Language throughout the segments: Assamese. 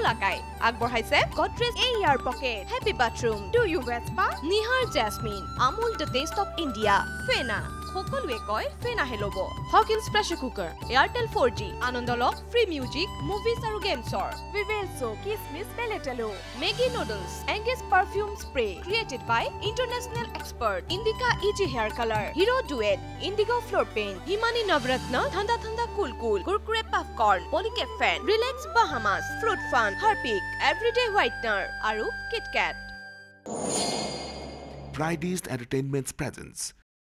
Lakai, Agborhaise, Godrej AR Pocket, Happy Bathroom, Do You Wet Spa, Nihar Jasmine, Amul the Taste of India, Fena. সকলোৱে কয় ফেনাহে লব Hawkins pressure cooker Airtel 4G আনন্দলক ফ্ৰী মিউজিক মুভিজ আৰু গেমছৰ ভিভেলছো কিসমিস বেলেটেলো Maggi noodles engage perfume spray created by international expert Indica easy hair colour Hero ডুৱেট Indigo floor paint Himani Navratna ঠাণ্ডা ঠাণ্ডা কুল কুল কুৰকুৰে পপকৰ্ন পলিকে fan relax Bahamas fruit fun Harpic everyday whitener আৰু কিটকেট Fridays Entertainment's presence.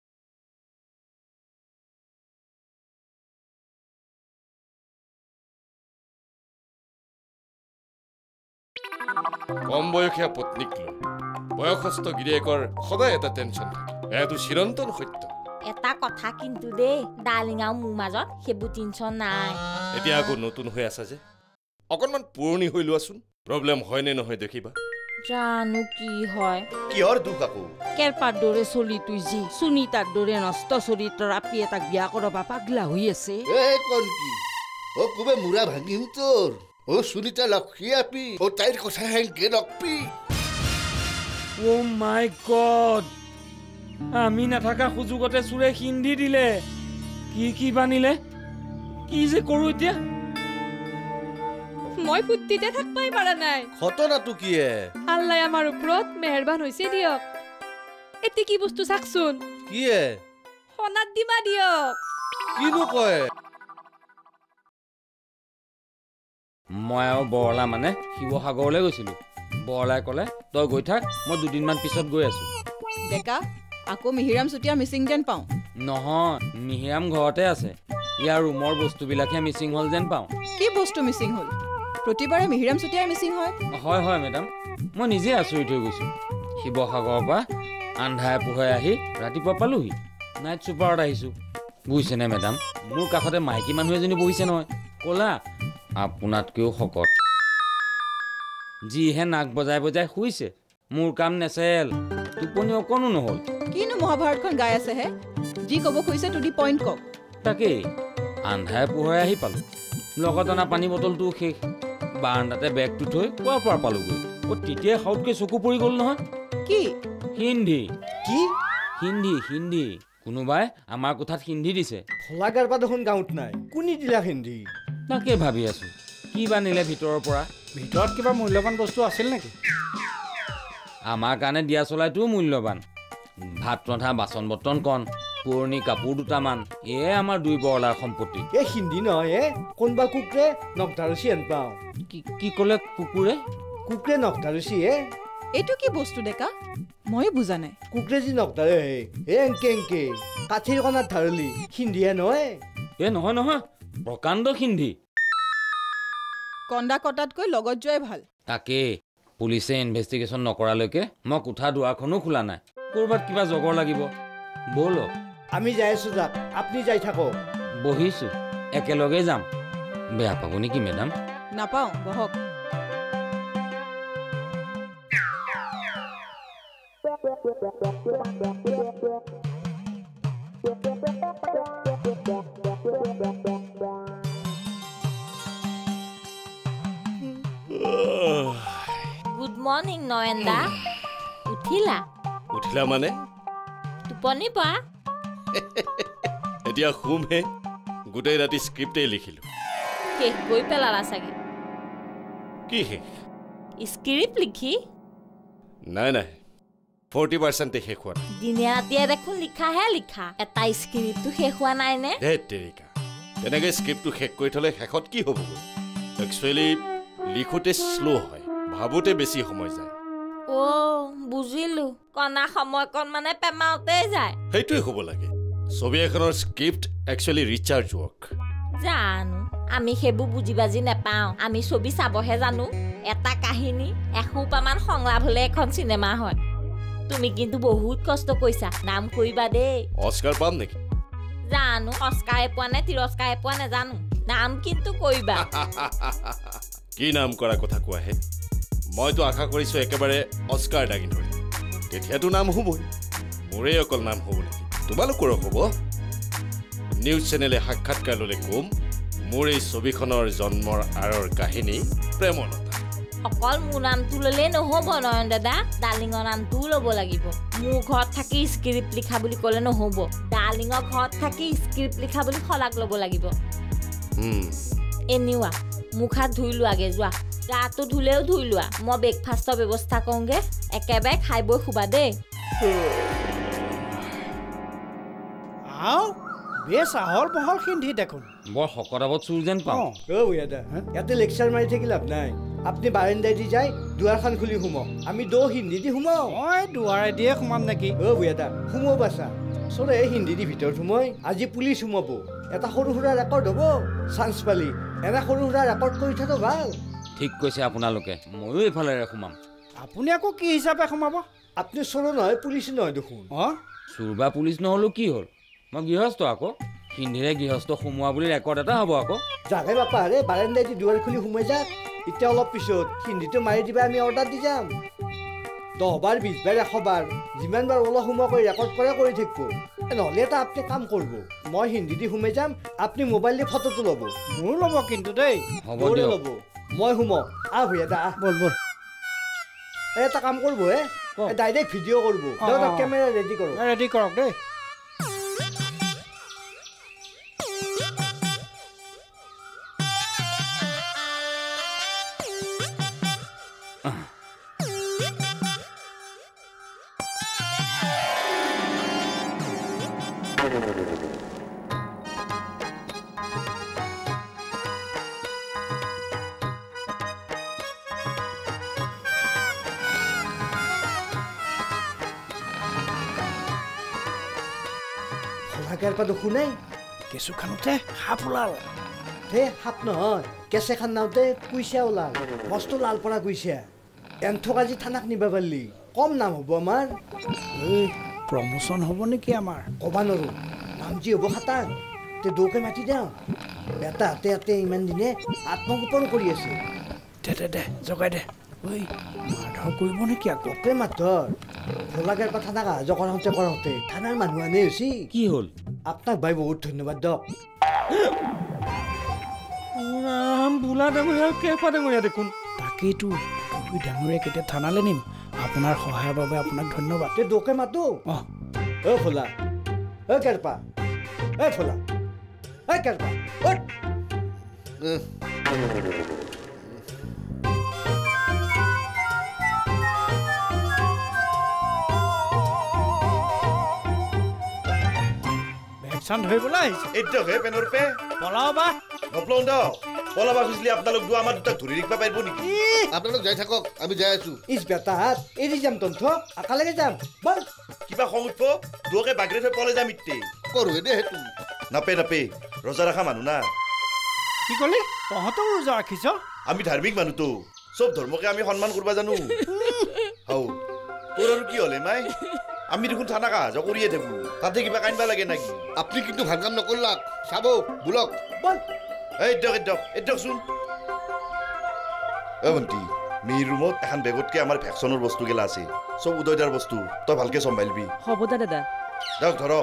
কম বয়সীয়া পত্নীক লৈ বয়সস্থ গিৰিয়েকৰ সদায় এটা টেনচন থাকে এটো চিৰন্তন সত্য এটা কথা কিন্তু দে ডাৰ্লিং আৰু মোৰ মাজত হেবু টেনচন নাই এতিয়া আকৌ নতুন হৈ আছে যে অকনমান পুৰণি হৈ লোৱাচোন প্ৰবলেম হয় নে নহয় দেখিবা জানো কি হয় কিহৰ দুখ আকৌ কেৰপাৰ দৰে চলি তুই যি সুনিতাৰ দৰে নষ্ট চৰিত্ৰৰ আপি এটাক বিয়া কৰবা পাগলা হৈ আছে কোন কি ও কুবে মুৰা ভাঙিম তোৰ ও সুনিতা লক্ষী আপি ও তাইৰ কথা হেংকে নকপি ও মাই গড আমি নাথাকা সুযোগতে চুৰে হিন্দি দিলে কি বানিলে কি যে কৰো এতিয়া মই ফুটিতে থাকবাই পাৰা নাই ঘটনাটো কিয়ে আল্লাহ আমাৰ ওপৰত মেহেৰবান হৈছে দিয়ক এতি কি বস্তু চাকচোন কিয়ে সোণাত দিমা দিয়ক কিনো কয় মই আৰু বৰলা মানে শিৱসাগৰলৈ গৈছিলো বৰলাই ক'লে তই গৈ থাক মই দুদিনমান পিছত গৈ আছো ডেকা আকৌ মিহিৰাম চুতীয়া মিচিং যেন পাওঁ নহয় মিহিৰাম ঘৰতে আছে ইয়াৰ ৰুমৰ বস্তুবিলাকহে মিচিং হ'ল যেন পাওঁ কি বস্তু মিচিং হ'ল প্ৰতিবাৰে মিহিৰাম চুতীয়াই মিচিং হয় হয় মেডাম মই নিজে আচৰিত হৈ গৈছো শিৱসাগৰৰ পৰা আন্ধাৰে পোহৰে আহি ৰাতিপুৱা পালোহি নাইট চুপাৰত আহিছো বুজিছেনে মেডাম মোৰ কাষতে মাইকী মানুহ এজনী বহিছে নহয় ক'লা আপোনাতকৈও শকত যিহে নাক বজাই বজাই শুইছে মোৰ কাম নেচেল টোপনি অকণো নহ'ল কিনো মহাভাৰতখন গাই আছে হে যি ক'ব খুজিছে টু দি পইণ্ট কওক তাকেই আন্ধাৰে পোহৰে আহি পালোঁ লগত অনা পানী বটলটোও শেষ বাৰাণ্ডাতে বেগটো থৈ কোৱাৰ পৰা পালোগৈ তেতিয়াই সাউতকৈ চকু পৰি গ'ল নহয় কি হিন্দী কি হিন্দী কোনোবাই আমাৰ কোঠাত হিন্দী দিছে ফলাগাৰপা দেখোন গাঁৱত নাই কোনি দিলা হিন্দী তাকে ভাবি আছো কি বা নিলে ভিতৰৰ পৰা ভিতৰত কিবা মূল্যৱান বস্তু আছিল নেকি আমাৰ কাৰণে দিয়া চলাইটোও মূল্যৱান ভাত ৰন্ধা বাচন বৰ্তন কণ পুৰণি কাপোৰ দুটামান এয়ে আমাৰ দুই বৰলাৰ সম্পত্তি এই হিন্দী নহয় কোনোবা কুকুৰে নখ ধাৰুচি হেন পাওঁ কি ক'লে কুকুৰে নখ ধাৰুচি এইটো কি বস্তু ডেকা ময়ে বুজা নাই কুকুৰে যি নখ ধাৰে এংকে কাঠিৰ কণাত ধাৰলি হিন্দীহে নহয় নহয় প্ৰকাণ্ড হিন্দী কন্দা কটাতকৈ লগত যোৱাই ভাল তাকে পুলিচে ইনভেষ্টিগেশ্যন নকৰালৈকে মই কোঠা দুৱাৰখনো খোলা নাই ক'ৰবাত কিবা জগৰ লাগিব ব'লক আমি যাই আছো যাক আপুনি যাই থাকক বহিছো একেলগে যাম বেয়া পাব নেকি মেডাম নাপাওঁ বহক গুড মৰ্নিং নয়নদা উঠিলা মানে টোপনি পা এতিয়া শুমহে গোটেই ৰাতি স্ক্ৰিপ্টেই লিখিলো শেষ গৈ পেলালা চাগে কি শেষ স্ক্ৰিপ্ট লিখি নাই 40% শেষ হোৱা দিনে ৰাতিয়ে দেখোন লিখা এটা স্ক্ৰিপ্টটো শেষ হোৱা নাই নে ধেত তেৰিকা তেনেকৈ স্ক্ৰিপ্টটো শেষ কৰি থ'লে শেষত কি হ'বগৈ একচুৱেলি লিখোঁতে শ্ল' হয় ভাবোঁতে বেছি সময় যায় বুজিলো কণা সময়কণ মানে পেমাওঁতেই যায় সেইটোৱে হ'ব লাগে ছবি এখনৰ স্ক্ৰিপ্ট একচুৱেলি ৰিচাৰ্জ ৱৰ্ক জানো আমি সেইবোৰ বুজি বাজি নেপাওঁ আমি ছবি চাবহে জানো এটা কাহিনী এসোপামান সংলাপ হ'লে এখন চিনেমা হয় তুমি কিন্তু বহুত কষ্ট কৰিছা নাম কৰিবা দেই অস্কাৰ পাম নেকি জানো অস্কাৰে পোৱা নে তিৰস্কাৰে পোৱা নেজানো নাম কিন্তু কৰিবা কি নাম কৰা কথা কোৱাহে মইতো আশা কৰিছোঁ একেবাৰে অস্কাৰ দাগি ধৰিম তেতিয়াতো নাম হ'বই মোৰেই অকল নাম হ'ব নেকি তোমালোকৰো হ'ব নিউজ চেনেলে সাক্ষাৎকাৰ ল'লে ক'ম মোৰ এই ছবিখনৰ জন্মৰ আঁৰৰ কাহিনী প্ৰেমলতা অকল মোৰ নামটো ল'লে নহ'ব নয়ন দাদা ডাৰ্লিঙৰ নামটোও ল'ব লাগিব মোৰ ঘৰত থাকি স্ক্ৰিপ্ট লিখা বুলি ক'লে নহ'ব ডাৰ্লিঙৰ ঘৰত থাকি স্ক্ৰিপ্ট লিখা বুলি শলাগ ল'ব লাগিব এনেকুৱা মুখ হাত ধুই লোৱাগে যোৱা গাটো ধুলেও ধুই লোৱা মই ব্ৰেকফাষ্টৰ ব্যৱস্থা কৰোঁগে একেবাৰে খাই বৈ শুবা দেই বেছ আহল বহল সিন্ধি দেখোন বৰ শকতাবত চুৰ যেন পাওঁ ইয়াতে লেকচাৰ মাৰি থাকি লাভ নাই আপুনি বাৰান্দাই দি যায় দুৱাৰখন খুলি সোমাওক আমি হিন্দী দি সোমাওঁ মই দুৱাৰে দিয়ে সোমাম নেকি সোমাব বাছা চৰে হিন্দী দি ভিতৰত সোমাই আজি পুলিচ সোমাব এটা সৰু সুৰা ৰেকৰ্ড হ'ব চান্স পালি এনে সৰু সুৰা ৰেকৰ্ড কৰি থকাটো ভাল ঠিক কৈছে আপোনালোকে ময়ো এইফালেৰে সোমাম আপুনি আকৌ কি হিচাপে সোমাব আপুনি চোৰ নহয় পুলিচ নহয় দেখোন চোৰ বা পুলিচ নহ'লেও কি হ'ল মই গৃহস্থ আকৌ হিন্দীৰে গৃহস্থ সোমোৱা বুলি ৰেকৰ্ড এটা হ'ব আকৌ জানে বাপা আৰে বাৰান্দাই দি দুৱাৰ খুলি সোমাই যাক এতিয়া অলপ পিছত হিন্দীটো মাৰি দিবা আমি অৰ্ডাৰ দি যাম 10 বাৰ 20 বাৰ 100 বাৰ যিমান বাৰ অলপ সোমোৱা কৰি ৰেকৰ্ড কৰি থাকিব নহ'লে এটা আপুনি কাম কৰিব মই হিন্দী দি সোমাই যাম আপুনি মোবাইল দি ফটোটো ল'ব মোৰ ল'ব কিন্তু দেই হ'ব দিয়ক ল'ব মই সোমাওঁ ভূঞা বল এটা কাম কৰিব ডাইৰেক্ট ভিডিঅ' কৰিব কেমেৰা ৰেডি কৰক দেই শুনাই কেঁচু খানোতে সাপ ওলাল সাপ নহয় কেঁচে খান নাওঁতে কুইচা ওলাল মস্ত লাল পৰা কুইচা এন্থক আজি থানাক নিবা পাৰিলি কম নাম হ'ব আমাৰ প্ৰমোচন হ'ব নেকি আমাৰ ক'বা নোৱাৰো নাম যি হ'ব খাটাং তে দৌকে মাতি দিওঁ এটা হাতে ইমান দিনে আত্মগোপন কৰি আছে দে জগাই দে মাৰধৰ কৰিব নেকি আকৌ মাৰধৰ ভোলাগাৰ পৰা থানাক অহা যোৱা কৰোঁতে থানাৰ মানুহ আনে হৈছে কি হ'ল আপোনাক ভাই বহুত ধন্যবাদ দিয়ক ভোলা ডাঙৰীয়া কেফা ডাঙৰীয়া দেখোন তাকেইতো ডাঙৰীয়া কেতিয়া থানালৈ নিম আপোনাৰ সহায়ৰ বাবে আপোনাক ধন্যবাদ দোকে মাতো ভোলা কেৰপা ভোলা কেৰপা চান ধৰি পেলাই এইটো হে পেনৰ পে পলাও বা নপলাও দ পলাবা খুজিলে আপোনালোক দুটা আমাৰ দুটাক ধৰি ৰাখিব পাৰিব নেকি আপোনালোক যাই থাকক আমি যাই আছো ইছ বেটাহাত এৰি যাম তন্থ আকালৈকে যাম বল কিবা খং উঠব দুয়োকে বাগৰে থৈ পলাই যাম ইতে কৰোঁ দে সেইটো নাপে ৰজা ৰখা মানুহ না কি ক'লি তহঁতক ৰোজা ৰাখিছ আমি ধাৰ্মিক মানুহতো চব ধৰ্মকে আমি সন্মান কৰিব জানো হাও তোৰ আৰু কি হ'লে মাই আমি দেখোন থানাক অহা যোৱা কৰিয়ে থাকো তাতে কিবা কান্দিব লাগে নেকি আপুনি কিন্তু ভাল কাম নকৰলাক চাব বোলক বল চোন ভণ্টি মিৰ ৰুমত এখন বেগতকে আমাৰ ভেকচনৰ বস্তু গেলা আছে চব উদয়দাৰ বস্তু তই ভালকে চম্ভালিবি হ'ব দাদা যাওক ধৰক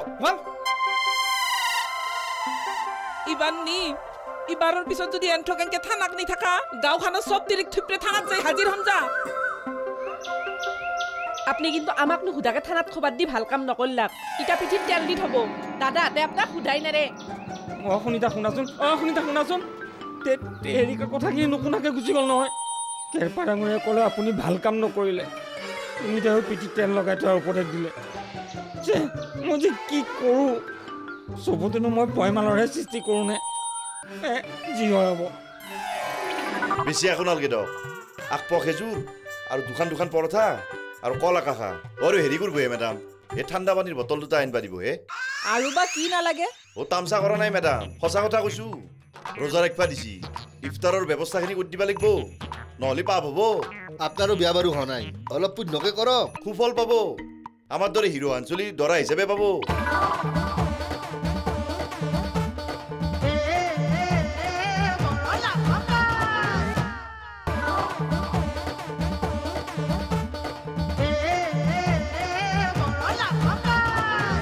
ইবাৰৰ পিছত যদি এন্থকেনকে থানাক নি থাকা গাঁওখনৰ চব তিৰিক থুপৰে থানাত যাই হাজিৰ হম যা আপনি কিন্তু আমাক নুসুধাকে থানাত খবৰ দি ভাল কাম নকৰলাক ইটা পিঠিত তেল দি থব দাদাহঁতে আপোনাক সোধাই নাৰে শুনিতা শুনাচোন হেৰি কথাখিনি নুশুনাকে গুচি গ'ল নহয় কেৰপা ডাঙৰীয়া ক'লে আপুনি ভাল কাম নকৰিলে তুমি তেওঁৰ পিঠিত তেল লগাই থোৱাৰ উপদেশ দিলে মই যে কি কৰোঁ চবতেনো মই পয়মালৰহে সৃষ্টি কৰোঁনে যি হয় হ'ব বেছি একো নালাগে দক আগপক খেজুৰ আৰু দুখন পৰঠা আৰু কলা কাষা আৰু হেৰি কৰিব হে মেডাম এই ঠাণ্ডা পানীৰ বটল দুটা আনিব দিব হে আৰু বা কি নালাগে তামচা কৰা নাই মেডাম সঁচা কথা কৈছো ৰোজা ৰাখিবা দিছি ইফতাৰৰ ব্যৱস্থাখিনি কৰি দিব লাগিব নহ'লে পাপ হ'ব আপোনাৰো বিয়া বাৰু হোৱা নাই অলপ পুণ্যকে কৰক সুফল পাব আমাৰ দৰে হিৰো আঞ্চলিক দৰা হিচাপে পাব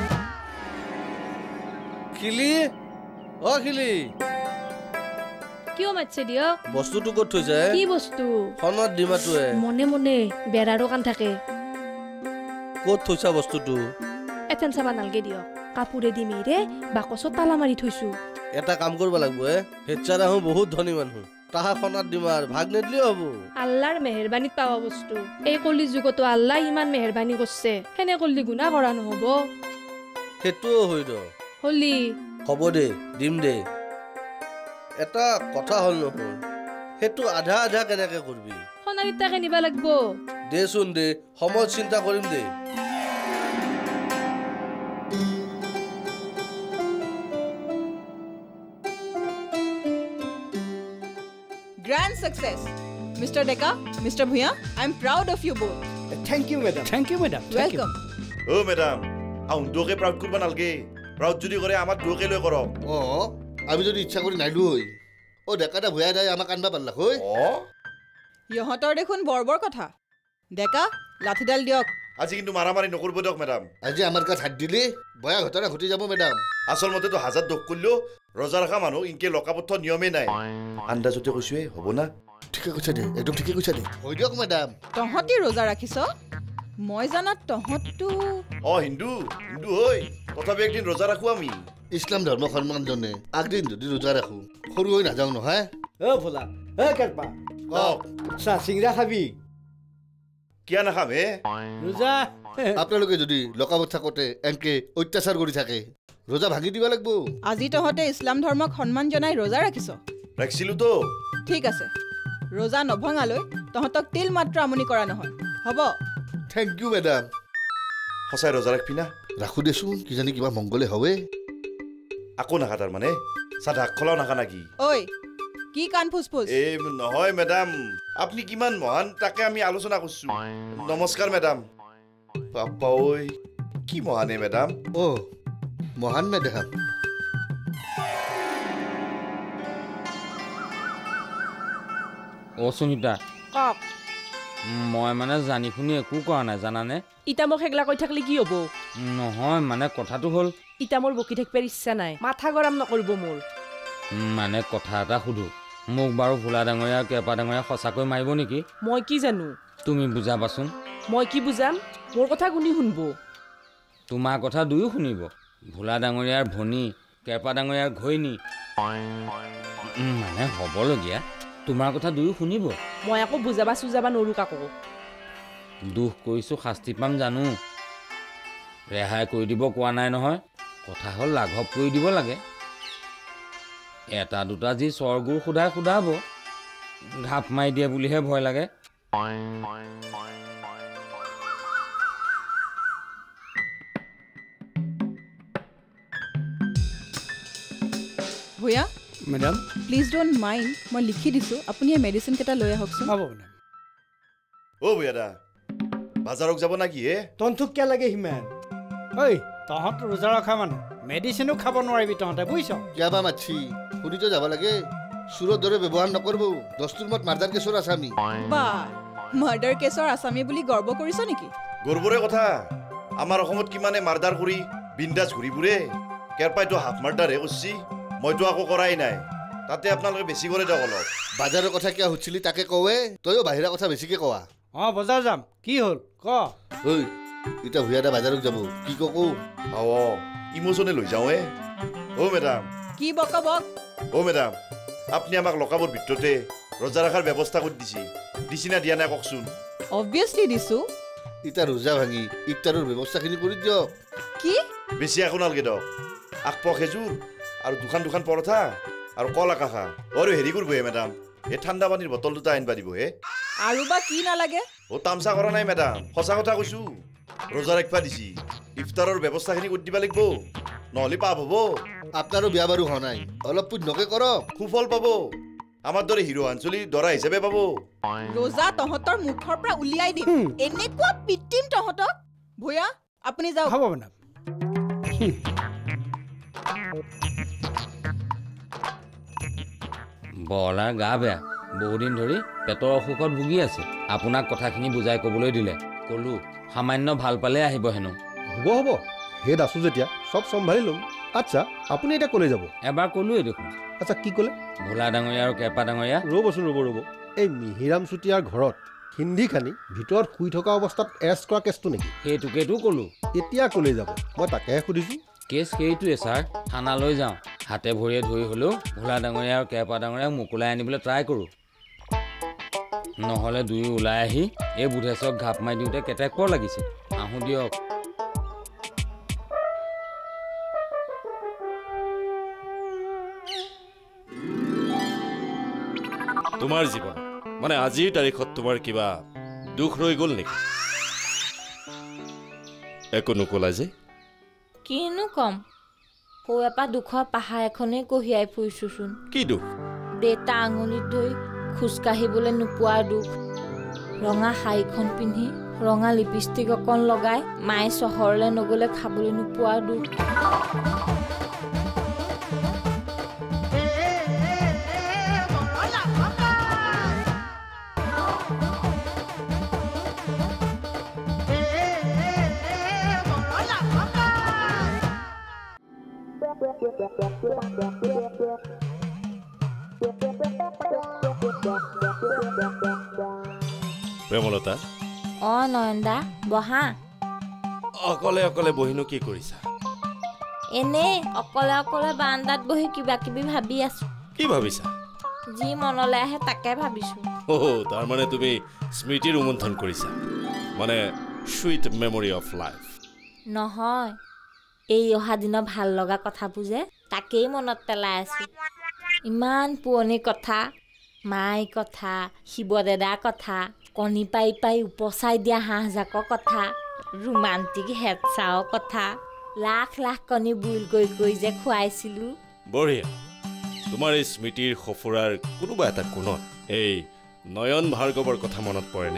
খিলি কিয় মাতছে দিয়ক বস্তুটো ক'ত থৈছে কি বস্তু খনত ডিমাটোৱে মনে মনে বেৰাৰো কাণ থাকে ক'ত থৈছা বস্তুটো এথেন চাবা নালগে দিয়ক কাপোৰে দি মেৰে বাকচত তালা মাৰি থৈছো এটা কাম কৰিব লাগিব হেডচাৰ আহো বহুত ধনী মানুহ তাহা খনত ডিমাৰ ভাগ নেদলিও হ'ব আল্লাহৰ মেহেৰবানীত পাৱা বস্তু এই কলি যুগতো আল্লাহ ইমান মেহেৰবানী কৰছে হেনে কলি গুনাহ কৰা নহব সেইটোও হৈ দ হলি হ'ব দে দিম দে এটা কথা হ'ল নহয় সেইটো আধা আধা কেনেকে কৰবি সোণাৰীটাকে নিবা লাগব দেচোন দে সময়ত চিন্তা কৰিম দে Grand success. Mr. Deka, Mr. Bhuya, I'm proud of you both. Thank you, madam. Thank you, madam. Welcome. Oh, madam. আউন দোকে প্রাউড করবা নালগে প্রাউড যদি করে আমার দোকে লই করক আমি যদি ইচ্ছা কৰি নাইলো হই ও ডেকাটা ভুয়া দাই আমাক আনবা পারলা হই ইহঁতৰ দেখোন বৰবৰ কথা ডেকা লাঠিডাল দিয়ক আজি কিন্তু মারামারি নকরব দিয়ক ম্যাডাম আজি আমার কাছে হাত দিলে বয়া ঘটনা ঘটি যাব ম্যাডাম আসল মতে তো হাজার দোষ করলেও রোজা রাখা মানুষ ইনকে লকাপথ নিয়মে নাই আন্দাজতে কৈছো হব না ঠিকে কৈছা দে একদম ঠিকে কৈছা দে হৈ দিয়ক ম্যাডাম তহঁতি ৰোজা ৰাখিছ মই জানাত তহঁতটো হিন্দু হিন্দু হই তথাপি একদিন রোজা রাখো আমি ইসলাম ধর্ম সন্মান জনে আগদিন যদি রোজা রাখো সৰু হৈ নাযাওঁ নহয় ভোলা কেৰপা কক চাহ চিংৰা খাবি কিয়া নাখাম হে ৰোজা আপোনালোকে যদি লকাবত থাকোতে এনকে অত্যাচাৰ কৰি থাকে ৰোজা ভাঙি দিব লাগিব আজি তহঁতে ইছলাম ধৰ্মক সন্মান জনাই ৰোজা ৰাখিছ ৰাখিছিলো তো ঠিক আছে ৰোজা নভঙালৈ তহঁতক তিল মাত্ৰ আমনি কৰা নহয় হ'ব থেংক ইউ ম্যাডাম সঁচাই রোজা রাখবি না ৰাখো দেচোন কিজানি কিবা মংগলে হবে আকৌ নাখা তাৰ মানে সাদা খলাও নাখা নাকি ঐ কি কান ফুসফুস এ নহয় ম্যাডাম আপনি কিমান মহান তাকে আমি আলোচনা করছু নমস্কার ম্যাডাম বাবা ওই কি মহানে ম্যাডাম মহান ম্যাডাম ও সুনিতা কক মই মানে জানি শুনি একো কৰা নাই জানানে ইটা মোক হেগলা কৈ থাকলি কি হ'ব নহয় মানে কথাটো হ'ল ইটা মোৰ বকি থাকিবৰ ইচ্ছা নাই মাথা গৰম নকৰিব মোৰ মানে কথা এটা সুধো মোক বাৰু ভোলা ডাঙৰীয়া কেপা ডাঙৰীয়া সঁচাকৈ মাৰিব নেকি মই কি জানো তুমি বুজাবাচোন মই কি বুজাম মোৰ কথা কোনে শুনব তোমাৰ কথা দুয়ো শুনিব ভোলা ডাঙৰীয়াৰ ভনী কেপা ডাঙৰীয়াৰ ঘৈণী মানে হ'বলগীয়া তোমাৰ কথা দুয়ো শুনিব মই আকৌ বুজাবা চুজাবা নৰো কাকো দুখ কৰিছোঁ শাস্তি পাম জানো ৰেহাই কৰি দিব কোৱা নাই নহয় কথা হ'ল লাঘৱ কৰি দিব লাগে এটা দুটা যি স্বৰ্গুৰ সোধাই সোধাব ঘাপ মাৰি দিয়ে বুলিহে ভয় লাগে ভূয়া ম্যাডাম প্লিজ ডোন্ট মাইন্ড মই লিখি দিছো আপুনি এই মেডিসিন কেটা লৈ আহকচোন হ'ব ম্যাডাম ও ভূয়াদা বাজাৰক যাব নাকি হে তন্তুক কিয় লাগে সিমান ঐ তহঁত ৰোজা ৰখা মানুহ মেডিচিনো খাব নোৱাৰিবি তহঁতে বুজিছ কিয়াবা মাছি শুনিতো যাব লাগে সুৰৰ দৰে ব্যৱহাৰ নকৰব দস্তুৰ মত মাৰ্ডাৰ কেছৰ আসামি বা মাৰ্ডাৰ কেছৰ আসামি বুলি গৰ্ব কৰিছ নেকি গৰ্বৰে কথা আমাৰ অসমত কিমানে মাৰ্ডাৰ কৰি বিন্দাজ ঘূৰি ফুৰে কেৰপাইতো হাফ মাৰ্ডাৰহে কৰিছি মইতো আকৌ কৰাই নাই তাতে আপোনালোকে বেছি কৰে দিয়ক অলপ বাজাৰৰ কথা কিয় সুধিছিলি তাকে কৱে তইও বাহিৰা কথা বেছিকে কোৱা বজাৰ যাম কি হ'ল ক ঐ এতিয়া ভূয়াদা বাজাৰক যাব কি কওঁ ইমোশনে লৈ যাওঁ ও মেডাম কি বক বক ও মেডাম আপনি আমাক লকাবৰ ভিতৰতে ৰোজা ৰখাৰ ব্যৱস্থা কৰি দিছি না দিয়া নাই কওকচোন অবভিয়াছলি দিছো এতিয়া ৰোজা ভাঙি ইফতাৰৰ ব্যৱস্থাখিনি কৰি দিয়ক কি বেছি একো নালগে দিয়ক আকপ খেজুৰ আৰু দুখান পৰঠা আৰু কলা কাষা আৰু হেৰি কৰিব মেডাম এই ঠাণ্ডা পানীৰ বটল দুটা আনিবা দিব আৰু বা কি নালাগে তামচা কৰা নাই মেডাম সঁচা কথা কৈছো ৰোজা ৰাখিবা দিছি ইফতাৰৰ ব্যৱস্থাখিনি কৰি দিবা লাগিব নহ'লে পাপ হ'ব আপোনাৰো বিয়া বাৰু হোৱা নাই অলপ পুণ্যকে কৰক সুফল পাব আমাৰ দৰে হিৰো আঞ্চলি দৰা হিচাপে পাব ৰোজা তহঁতৰ মুখৰ পৰা উলিয়াই দিম এনেকুৱা পিটিম তহঁতক ভূয়া আপুনি যাওক হ'ব মেডাম বৰলাৰ গা বেয়া বহুদিন ধৰি পেটৰ অসুখত ভুগি আছে আপোনাক কথাখিনি বুজাই ক'বলৈ দিলে ক'লো সামান্য ভাল পালে আহিব হেনো হ'ব সেই আছো যেতিয়া চব চম্ভালি ল'ম আচ্ছা আপুনি এতিয়া ক'লে যাব এবাৰ ক'লোৱে দেখোন আচ্ছা কি ক'লে ভোলা ডাঙৰীয়া আৰু কেপা ডাঙৰীয়া ৰ'বচোন ৰ'ব এই মিহিৰাম চুতীয়াৰ ঘৰত হিন্দী খানি ভিতৰত শুই থকা অৱস্থাত এৰেষ্ট কৰা কেছটো নেকি সেইটোকেতো ক'লো এতিয়া ক'লে যাব মই তাকেহে সুধিছোঁ কেছ সেইটোৱে ছাৰ থানালৈ যাওঁ হাতে ভৰিয়ে ধৰি হ'লেও ভোলা ডাঙৰীয়া আৰু কেপা ডাঙৰীয়াক মোকোলাই আনিবলৈ ট্ৰাই কৰোঁ নহ'লে দুয়ো ওলাই আহি এই বুধেশক ঘাপ মাৰি দিওঁতে কেতেক পৰ লাগিছে আহোঁ দিয়ক তোমাৰ জীৱন মানে আজিৰ তাৰিখত তোমাৰ কিবা দুখ ৰৈ গ'ল নেকি একো নকলা যে কিনো কম সৌ এপা দুখৰ পাহাৰ এখনেই কঢ়িয়াই ফুৰিছোচোন কি দুখ দেউতা আঙুলিত ধৰি খোজকাঢ়িবলৈ নোপোৱাৰ দুখ ৰঙা শাৰীখন পিন্ধি ৰঙা লিপষ্টিক অকণ লগাই মায়ে চহৰলৈ নগ'লে খাবলৈ নোপোৱাৰ দুখ প্ৰেমলতা নয়নদা বহা অকলে অকলে বহিনো কি কৰিছা এনে অকলে অকলে বাৰান্দাত বহি কিবা কিবি ভাবি আছো কি ভাবিছা যি মনলৈ আহে তাকে ভাবিছো তাৰ মানে তুমি স্মৃতি ৰোমন্থন কৰিছা মানে সুইট মেমৰি অফ লাইফ নহয় এই অহা দিনৰ ভাল লগা কথাবোৰ যে তাকেই মনত পেলাই আছো ইমান পুৰণি কথা মাই কথা শিৱদাদাৰ কথা কণী পাই পাই উপচাই দিয়া হাঁহজাকৰ কথা ৰোমান্টিক হেডচাও কথা লাখ লাখ কণী বুইল কৰি যে খুৱাইছিলো বঢ়িয়া তোমাৰ এই স্মৃতিৰ সফুৰাৰ কোনোবা এটা কোণত এই নয়ন ভাৰ্গৱৰ কথা মনত পৰেনে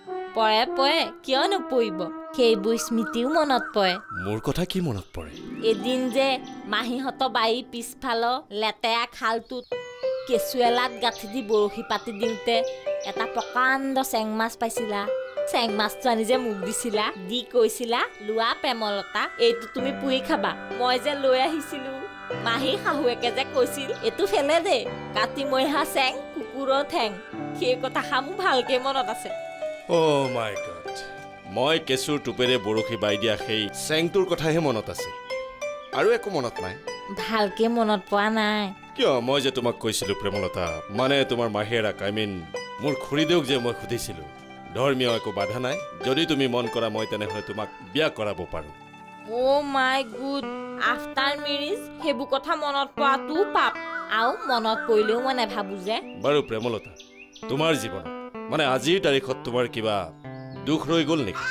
পৰে কিয় নপৰিব সেইবোৰ স্মৃতিও মনত পৰে মোৰ কথা কি মনত পৰে এদিন যে মাহীহঁতৰ বাৰীৰ পিছফালৰ লেতেৰা খালটোত কেঁচুৱেলাত গাঁঠি দি বৰশী পাতি দিওঁতে এটা প্ৰকাণ্ড চেং মাছ পাইছিলা চেং মাছটো আনি যে মোক দিছিলা দি কৈছিলা লোৱা প্ৰেমলতা এইটো তুমি পুৰি খাবা মই যে লৈ আহিছিলো মাহী শাহুৱেকে যে কৈছিল এইটো ফেলে দে কাটি মৰিহা চেং কুকুৰৰ ঠেং সেই কথা মোৰ ভালকে মনত আছে অ' মাই গড মই কেঁচুৰ টোপেৰে বৰশী বাই দিয়া সেই চেংটোৰ কথাহে মনত আছে আৰু একো মনত নাই ভালকে মনত পোৱা নাই কিয় মই যে তোমাক কৈছিলো প্ৰেমলতা মানে তোমাৰ মাহীয়েৰাক মোৰ খুৰীদেউক যে মই সুধিছিলো ধৰ্মীয় একো বাধা নাই যদি তুমি মন কৰা মই তেনেহ'লে তোমাক বিয়া কৰাব পাৰো oh' my god after marriage সেইবোৰ কথা মনত পোৱাটো পাপ আৰু মনত পৰিলেও মই নাভাবো যে বাৰু প্ৰেমলতা তোমাৰ জীৱনত মানে আজিৰ তাৰিখত তোমাৰ কিবা দুখ ৰৈ গ'ল নেকি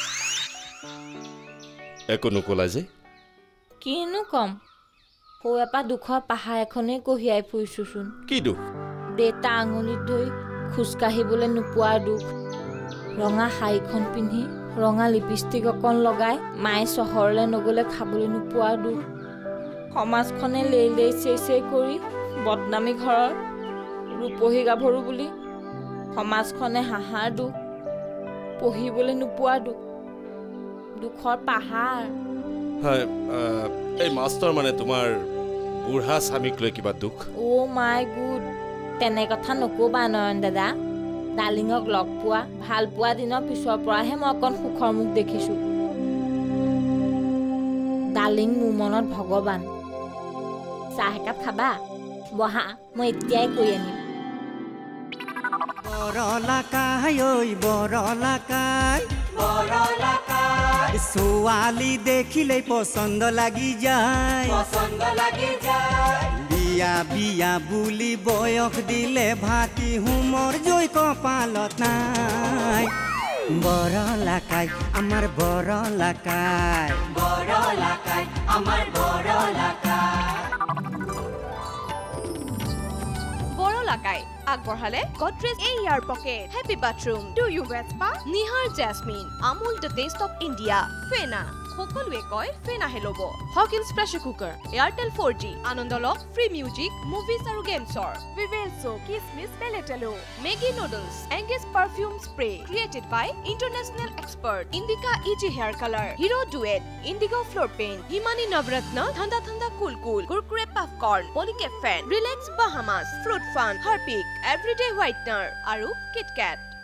একো নকলা যে কিনো কম সৌ এপা দুখৰ পাহাৰ এখনেই কঢ়িয়াই ফুৰিছোচোন কি দুখ দেউতা আঙুলিত ধৰি খোজকাঢ়িবলৈ নোপোৱাৰ দুখ ৰঙা শাৰীখন পিন্ধি ৰঙা লিপষ্টিক অকণ লগাই মায়ে চহৰলৈ নগ'লে খাবলৈ নোপোৱাৰ দুখ সমাজখনে লেই চেই কৰি বদনামী ঘৰৰ ৰূপহী গাভৰু বুলি সমাজখনে হাঁহাৰ দুখ পঢ়িবলৈ নোপোৱাৰ দুখ দুখৰ পাহাৰ হয় এই মাষ্টৰ মানে তোমাৰ বুঢ়া স্বামীক লৈ কিবা দুখ অ' মাই গুড তেনে কথা নকবা নয়ন দাদা ডালিঙক লগ পোৱা ভাল পোৱা দিনৰ পিছৰ পৰাহে মই অকণ সুখৰ মুখ দেখিছো ডালিং মোৰ মনত ভগৱান চাহ একাপ খাবা বহা মই এতিয়াই কৈ আনিম ছোৱালী দেখিলেই পচন্দ লাগি যায় বিয়া বিয়া বুলি বয়স দিলে ভাতি হুমৰ জৈ কপালত নাই বৰলাকাই আমাৰ বৰলাকাই আমাৰ বৰলাকাই আগবঢ়ালে Godrej air pocket happy bathroom do you wait spa Nihar jasmine Amul the taste of India ফেনা সকলোৱে কয় ফেনাহে ল'ব Hawkins pressure cooker Airtel 4G আনন্দ লওক ফ্ৰী মিউজিক মুভিজ আৰু গেমছৰ ভিভেলছো কিসমিস পেলেটেলো Maggi noodles engage perfume spray created by international expert Indica easy hair colour Hero ডুৱেট Indigo floor paint Himani Navratna ঠাণ্ডা ঠাণ্ডা কুল কুল কুৰকুৰে পপকৰ্ন পলিকেট fan relax Bahamas fruit fun Harpic everyday whitener আৰু কিটকেট